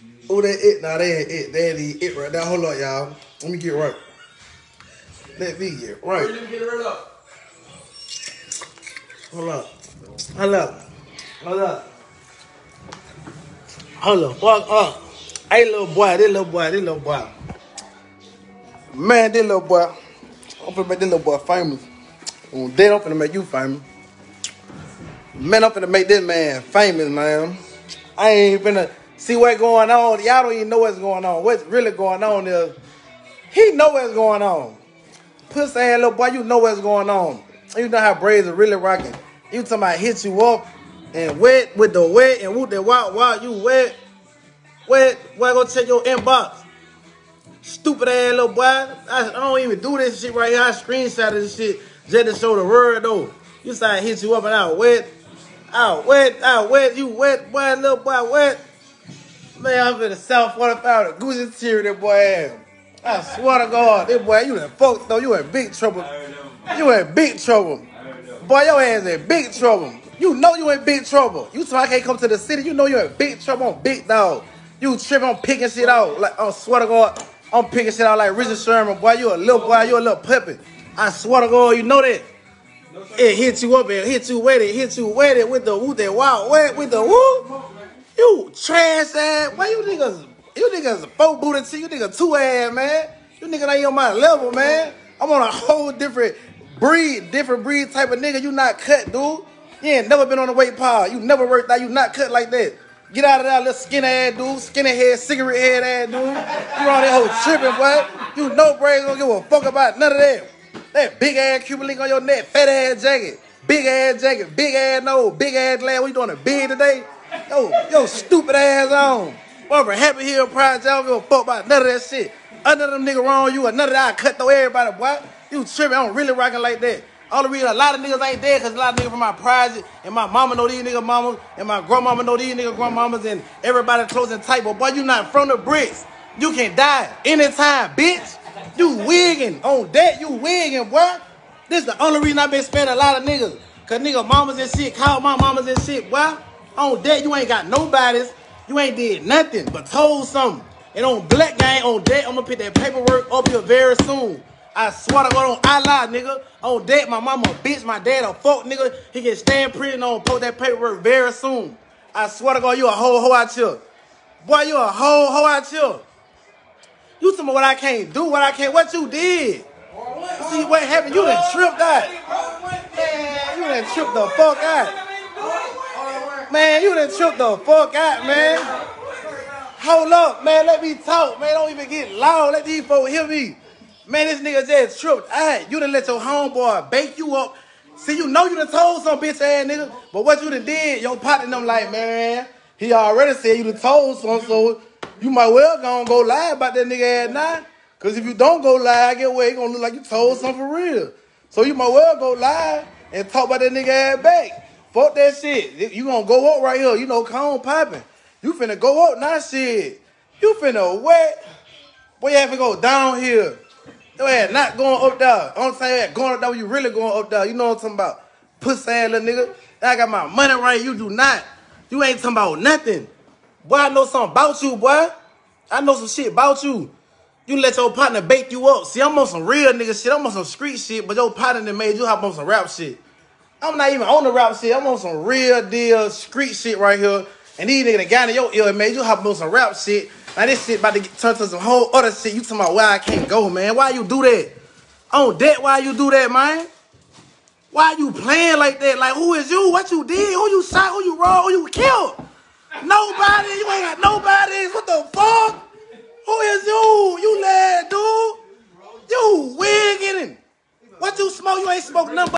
Oh, that it. Nah, they ain't it. They ain't it right now. Hold on, y'all. Let me get right. Let me get right. Get it up. Hold up. Hold up. Hold up. Hold up. Fuck up. Hey, little boy. This little boy. This little boy. Man, this little boy. I'm finna make this little boy famous. Then I'm finna make you famous. Man, I'm finna make this man famous, man. I ain't finna see what's going on. Y'all don't even know what's going on. What's really going on is he know what's going on. Pussy ass little boy, you know what's going on. You know how braids are really rocking. You talking about hit you up and wet with the wet and whoop that wild, you wet. Wet, boy, go check your inbox. Stupid ass little boy. I don't even do this shit right here. I screenshot this shit just to show the word though. You say I hit you up and I wet. I wet, you wet, boy, little boy, wet. Man, I'm finna South 45 the Gucci tear that boy ass. I swear to God, this boy, you done fucked though. You in big trouble. You in big trouble. Boy, your ass in big trouble. You know you in big trouble. You so I can't come to the city. You know you in big trouble on big dog. You tripping, I'm picking shit out. Like, I swear to God, I'm picking shit out like Richard Sherman. Boy, you a little boy, you a little puppy. I swear to God, you know that. It hit you up and hit you with it with the woo that wild wet with the woo. You trash ass. Why you niggas 4 booty T, you niggas 2 ass, man. You niggas ain't on my level, man. I'm on a whole different breed type of nigga. You not cut, dude. You ain't never been on the weight pile. You never worked out. You not cut like that. Get out of that little skinny ass dude, skinny head, cigarette head ass dude. You on that whole tripping, boy. You know Brady don't give a fuck about none of that. That big ass Cuban link on your neck, fat ass jacket, big ass nose, big ass glass. What you doing a big today? Yo, stupid ass on. Boy, for Happy Hill Project, I don't give a fuck about none of that shit. None of them niggas wrong you or none of that I cut through everybody, boy. You tripping, I don't really rocking like that. All the reason a lot of niggas ain't dead because a lot of niggas from my project and my mama know these niggas mamas and my grandmama know these niggas grandmamas and everybody close and tight. But boy, you not from the bricks. You can die anytime, bitch. You wigging on that, you wigging, boy. This the only reason I been spending a lot of niggas. Cause nigga mamas and shit, call my mamas and shit, boy. On that, you ain't got nobodies. You ain't did nothing but told something. And on Black Gang, on that, I'm gonna put that paperwork up here very soon. I swear to God on Allah, nigga. On that, my mama a bitch, my dad a fuck, nigga. He can stand pretty and on post that paperwork very soon. I swear to God, you a hoe out here. Boy, you a hoe out here. You tell me what I can't do, what you did. See what happened, you done tripped out. Man, you done tripped the fuck out. Man, you done tripped the fuck out, man. Hold up, man, let me talk, man. Don't even get loud, let these folks hear me. Man, this nigga just tripped out. You done let your homeboy bake you up. See, you know you done told some bitch ass nigga, but what you done did, your partner them like, man, he already said you done told some, so you might well go lie about that nigga ass now. Cause if you don't go lie, I get where it gonna look like you told something for real. So you might well go lie and talk about that nigga ass back. Fuck that shit. You gonna go up right here. You know, cone popping. You finna go up now, shit. You finna wet. Boy, you have to go down here. Your ass not going up there. I'm saying going up there when you really going up there. You know what I'm talking about? Pussy ass little nigga. I got my money right. You do not. You ain't talking about nothing. Boy, I know something about you, boy. I know some shit about you. You let your partner bake you up. See, I'm on some real nigga shit. I'm on some street shit, but your partner that made you hop on some rap shit. I'm not even on the rap shit. I'm on some real deal street shit right here. And these niggas that got in your ear and made you hop on some rap shit. Now this shit about to turn to some whole other shit. You talking about why I can't go, man. Why you do that? On that, why you do that, man? Why you playing like that? Like, who is you? What you did? Who you shot? Who you rolled? Who you killed? Nobody. You ain't got nobody. What the fuck? Who is you? You lad, dude. You wigging. What you smoke? You ain't smoke nothing but